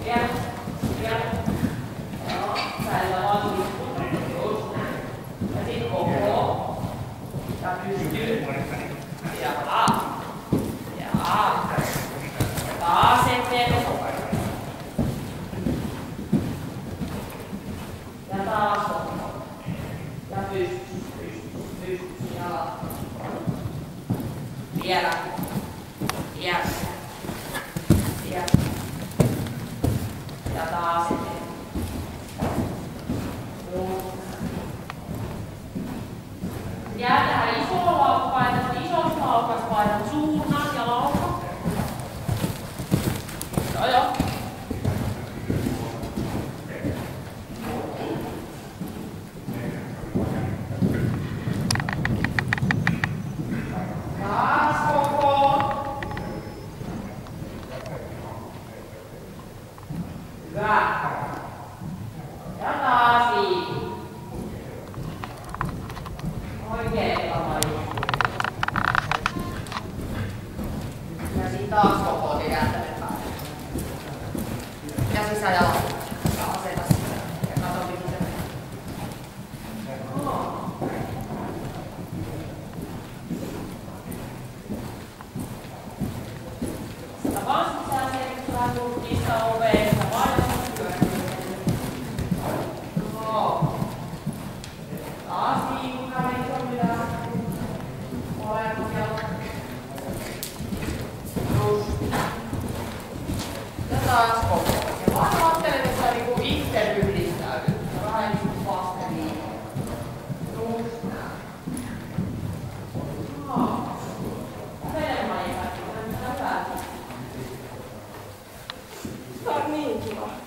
Vielä. Vielä. Joo. Välillä vaan liikkuu. Just näin. Ja sit koko. Ja pystyy. Ja. Ja. Taas eteen. Ja taas koko. Ja pystyy. Ja. Vielä. Vielä. Vielä. Ja taas eteen. Jää tähän isoon laukkaan, isosta laukasta painan suunnan ja laukka. Joo. Taas koko. Hyvä. Ja taas liiku. Oikein kamali. Ja sit taas koko kääntänen päälle. Ja sisäjalan. Ja aseta sitä. Ja katso mihin se menee. Sitä vaan sisään sen vähän nurkista oveen. Taas liikuttaa, ei ole mitään. Molemmat jalat. Just. Ja taas koko. Ja vaan ajattelen, että sä niinku itse yhdistäydyt. Ja vähän niinku vasten liikaa. Just näin. Enemmän ei päästä. Tämä on niin kiva.